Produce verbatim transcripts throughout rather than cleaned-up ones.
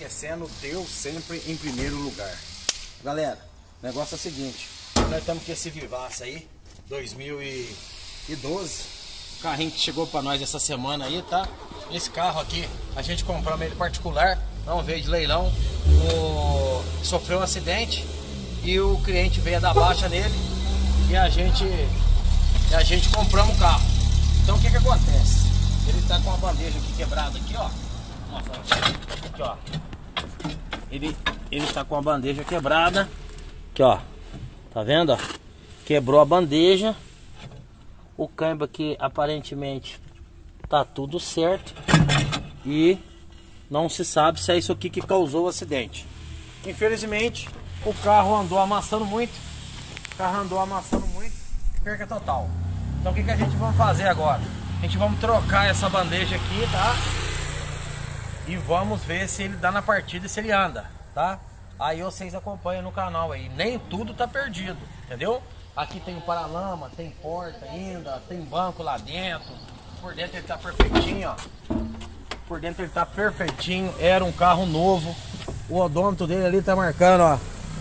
esquecendo Deus sempre em primeiro lugar. Galera, o negócio é o seguinte, nós estamos com esse Vivace aí, dois mil e doze, o carrinho que chegou para nós essa semana aí, tá? Esse carro aqui, a gente comprou ele particular, não veio de leilão, o... sofreu um acidente e o cliente veio dar baixa nele e a gente, e a gente compramos o carro. Então o que que acontece? Ele tá com uma bandeja aqui quebrada aqui, ó. Nossa, aqui, ó. Ele, ele tá com a bandeja quebrada. Aqui, ó. Tá vendo, ó? Quebrou a bandeja. O câmbio aqui, aparentemente, tá tudo certo. E não se sabe se é isso aqui que causou o acidente. Infelizmente, o carro andou amassando muito. O carro andou amassando muito. Perca total. Então o que que a gente vai fazer agora? A gente vamos trocar essa bandeja aqui, tá? E vamos ver se ele dá na partida e se ele anda, tá? Aí vocês acompanham no canal aí. Nem tudo tá perdido, entendeu? Aqui tem o paralama, tem porta ainda, tem banco lá dentro. Por dentro ele tá perfeitinho, ó. Por dentro ele tá perfeitinho. Era um carro novo. O odômetro dele ali tá marcando, ó,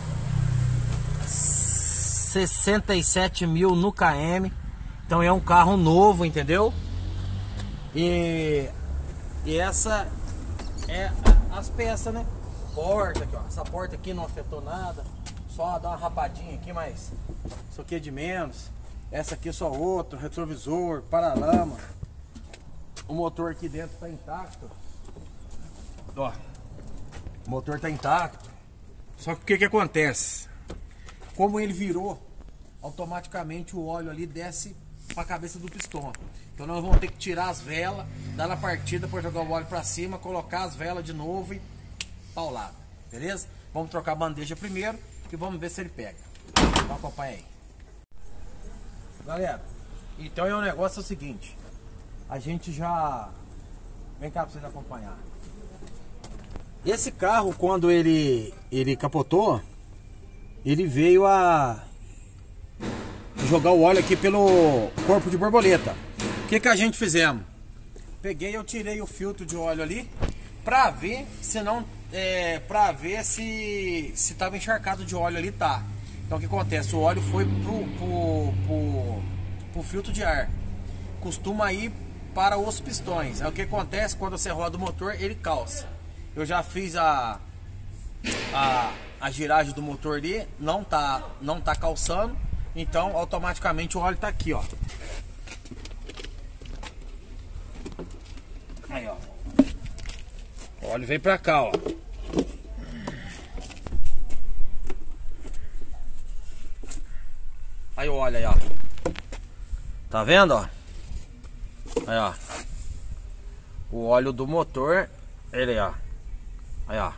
sessenta e sete mil no km. Então é um carro novo, entendeu? E, e essa é a, as peças, né? Porta aqui, ó. Essa porta aqui não afetou nada. Só dá uma rapadinha aqui, mas isso aqui é de menos. Essa aqui é só outro. Retrovisor, paralama. O motor aqui dentro tá intacto. Ó. O motor tá intacto. Só que o que que acontece? Como ele virou, automaticamente o óleo ali desce para a cabeça do pistão. Então nós vamos ter que tirar as velas, dar na partida para jogar o óleo para cima, colocar as velas de novo e paulada, beleza? Vamos trocar a bandeja primeiro e vamos ver se ele pega. Vamos acompanhar aí. Galera, então é o negócio é o seguinte, a gente já... Vem cá para vocês acompanhar. Esse carro, quando ele, ele capotou, ele veio a... jogar o óleo aqui pelo corpo de borboleta. O que que a gente fizemos? Peguei, eu tirei o filtro de óleo ali pra ver se não é, pra ver se se tava encharcado de óleo ali, tá? Então o que acontece? O óleo foi pro, pro, pro, pro filtro de ar. Costuma ir para os pistões. Aí o que acontece? Quando você roda o motor, ele calça. Eu já fiz a a, a giragem do motor ali, não tá, não tá calçando. Então automaticamente o óleo tá aqui, ó. Aí, ó. O óleo vem pra cá, ó. Aí o óleo aí, ó. Tá vendo, ó? Aí, ó. O óleo do motor, ele aí, ó. Aí, ó.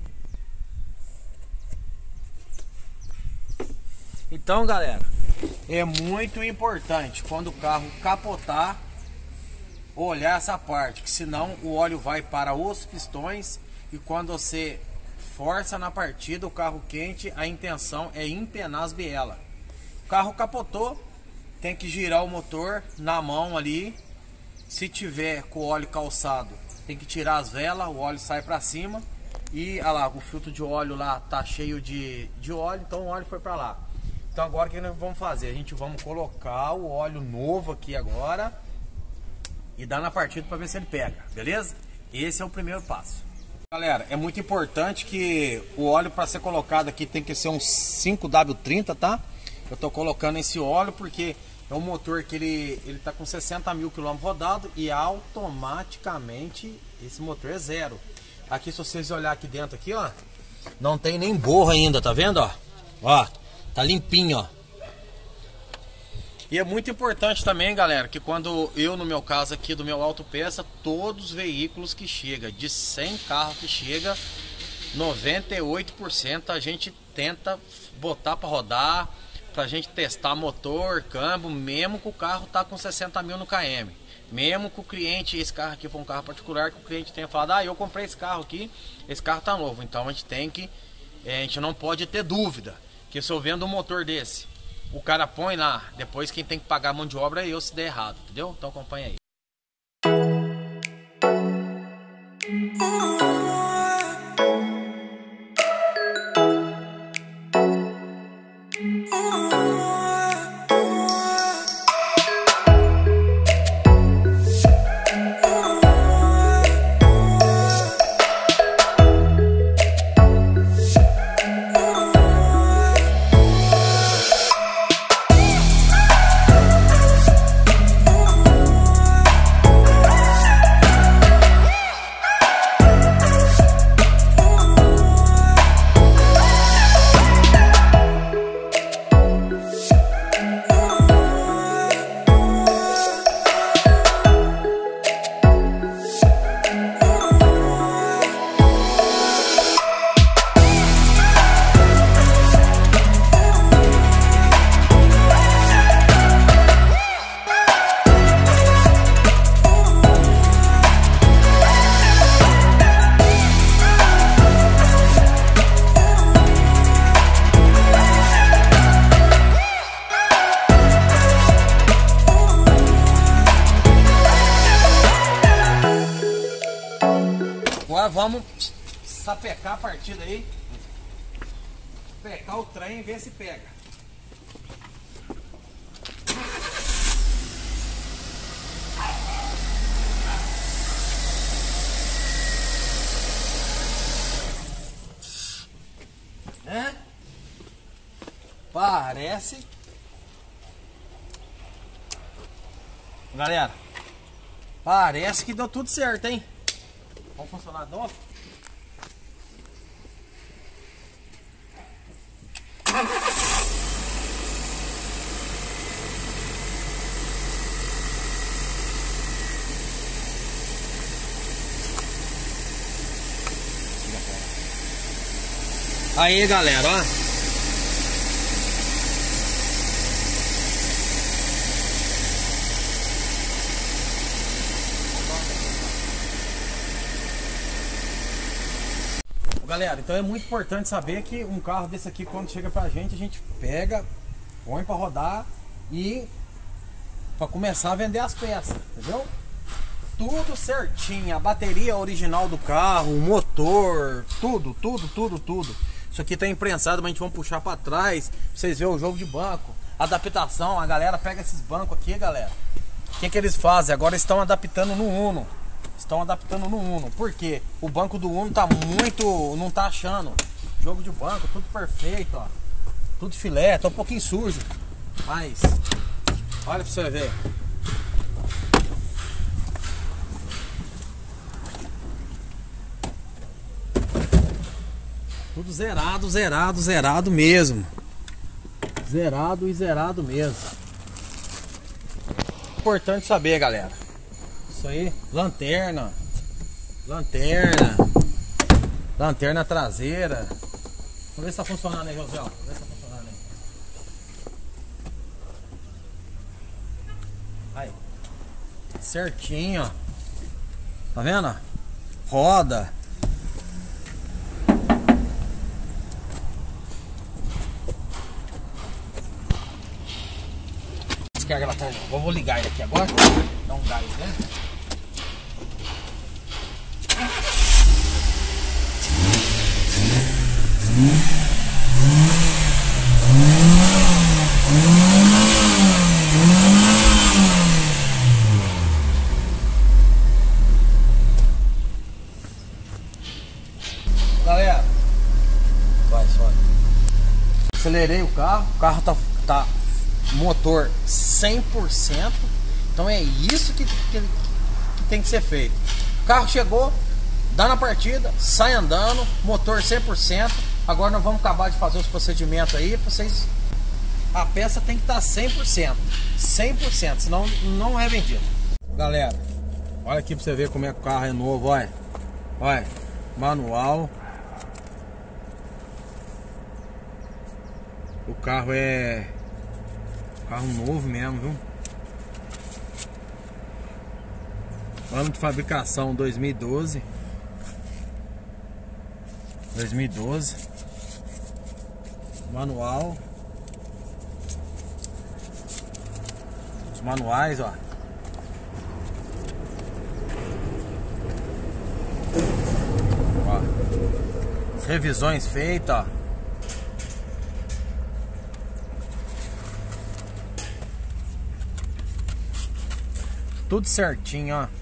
Então, galera, é muito importante quando o carro capotar olhar essa parte, que senão o óleo vai para os pistões e quando você força na partida o carro quente, a intenção é empenar as bielas. O carro capotou, tem que girar o motor na mão ali. Se tiver com o óleo calçado, tem que tirar as velas, o óleo sai para cima e olha lá, o filtro de óleo lá tá cheio de, de óleo, então o óleo foi para lá. Então agora o que nós vamos fazer? A gente vamos colocar o óleo novo aqui agora e dar na partida para ver se ele pega, beleza? Esse é o primeiro passo. Galera, é muito importante que o óleo para ser colocado aqui tem que ser um cinco W trinta, tá? Eu tô colocando esse óleo porque é um motor que ele, ele tá com sessenta mil quilômetros rodados e automaticamente esse motor é zero. Aqui se vocês olhar aqui dentro aqui, ó, não tem nem borra ainda, tá vendo, ó? Ó. Tá limpinho, ó. E é muito importante também, galera, que quando eu, no meu caso aqui do meu autopeça, todos os veículos que chega, de cem carros que chega, noventa e oito por cento a gente tenta botar para rodar, pra gente testar motor, câmbio, mesmo que o carro tá com sessenta mil no km. Mesmo que o cliente, esse carro aqui foi um carro particular, que o cliente tenha falado, ah, eu comprei esse carro aqui, esse carro tá novo. Então a gente tem que, a gente não pode ter dúvida. Que se eu vendo um motor desse, o cara põe lá, depois quem tem que pagar a mão de obra é eu se der errado, entendeu? Então acompanha aí. Oh, vamos sapecar a partida aí. Pecar o trem e ver se pega. É? Parece. Galera, parece que deu tudo certo, hein? Vamos funcionar de novo? Aí, galera, ó. Galera, então é muito importante saber que um carro desse aqui, quando chega pra gente, a gente pega, põe pra rodar e pra começar a vender as peças, entendeu? Tudo certinho, a bateria original do carro, o motor, tudo, tudo, tudo, tudo. Isso aqui tá imprensado, mas a gente vai puxar pra trás, pra vocês verem o jogo de banco, adaptação. A galera pega esses bancos aqui, galera. O que que eles fazem? Agora estão adaptando no Uno. Estão adaptando no Uno. Por quê? O banco do Uno tá muito... não tá achando. Jogo de banco, tudo perfeito, ó. Tudo filé, tá um pouquinho sujo. Mas... olha pra você ver. Tudo zerado, zerado, zerado mesmo. Zerado e zerado mesmo. Importante saber, galera. Isso aí, lanterna. Lanterna. Lanterna traseira. Vamos ver se tá funcionando aí, José. Vamos ver se tá funcionando aí. Aí. Certinho, ó. Tá vendo? Roda. Descarga a lanterna. Vou ligar ele aqui agora. Dá um gás, né? Galera, vai só. Acelerei o carro, o carro tá, tá motor cem por cento. Então é isso que, que, que tem que ser feito. O carro chegou, dá na partida, sai andando, motor cem por cento. Agora nós vamos acabar de fazer os procedimentos aí para vocês. A peça tem que estar cem por cento, cem por cento, senão não é vendido. Galera, olha aqui para você ver como é que o carro é novo, olha. Olha, manual. O carro é carro novo mesmo, viu? Ano de fabricação dois mil e doze. dois mil e doze. Manual. Os manuais, ó. Ó. As revisões feitas, ó. Tudo certinho, ó.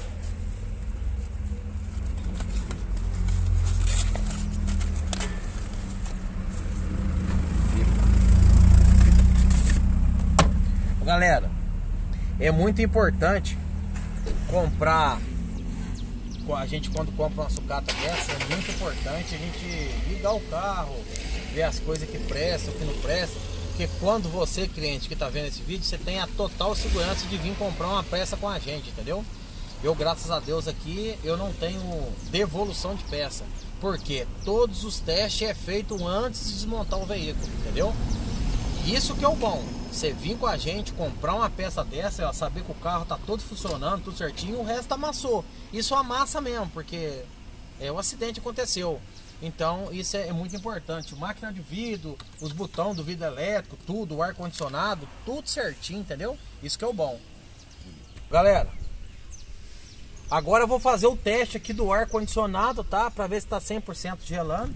Galera, é muito importante comprar. A gente, quando compra uma sucata dessa, é muito importante a gente ligar o carro, ver as coisas que prestam, o que não prestam. Porque quando você, cliente que está vendo esse vídeo, você tem a total segurança de vir comprar uma peça com a gente, entendeu? Eu, graças a Deus aqui, eu não tenho devolução de peça, porque todos os testes é feito antes de desmontar o veículo, entendeu? Isso que é o bom, você vir com a gente, comprar uma peça dessa, saber que o carro tá todo funcionando, tudo certinho, o resto amassou. Isso amassa mesmo, porque é, o acidente aconteceu. Então isso é, é muito importante. Máquina de vidro, os botões do vidro elétrico, tudo, o ar-condicionado, tudo certinho, entendeu? Isso que é o bom. Galera, Agora eu vou fazer o teste aqui do ar condicionado, tá? Pra ver se tá cem por cento gelando.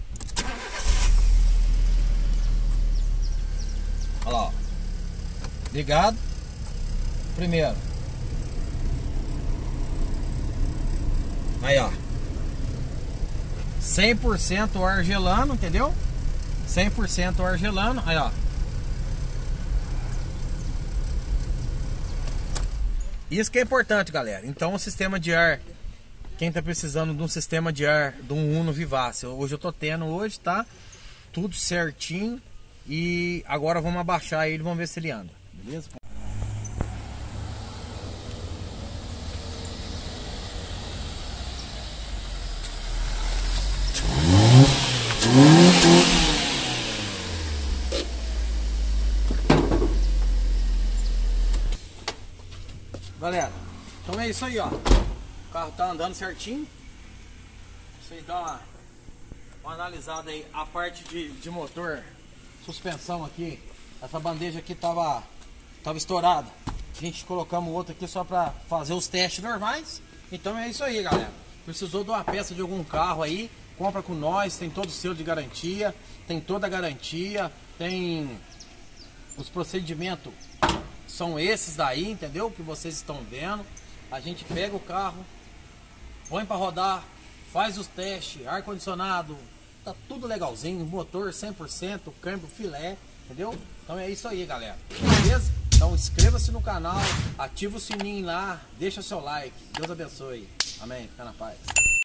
Olha lá, ó. Ligado. Primeiro. Aí, ó. cem por cento ar gelando, entendeu? cem por cento ar gelando. Aí, ó. Isso que é importante, galera. Então o sistema de ar, quem tá precisando de um sistema de ar de um Uno Vivace, hoje eu tô tendo hoje, tá? Tudo certinho. E agora vamos abaixar ele, vamos ver se ele anda, beleza? Galera, então é isso aí, ó. O carro tá andando certinho. Vocês dão uma, uma analisada aí. A parte de, de motor, suspensão aqui, essa bandeja aqui tava, tava estourada. A gente colocamos outra aqui só pra fazer os testes normais. Então é isso aí, galera. Precisou de uma peça de algum carro aí, compra com nós, tem todo o selo de garantia, tem toda a garantia, tem os procedimentos. São esses daí, entendeu? Que vocês estão vendo. A gente pega o carro, põe para rodar, faz os testes, ar-condicionado, tá tudo legalzinho, motor cem por cento, câmbio filé, entendeu? Então é isso aí, galera. Beleza? Então inscreva-se no canal, ativa o sininho lá, deixa seu like. Deus abençoe. Amém. Fica na paz.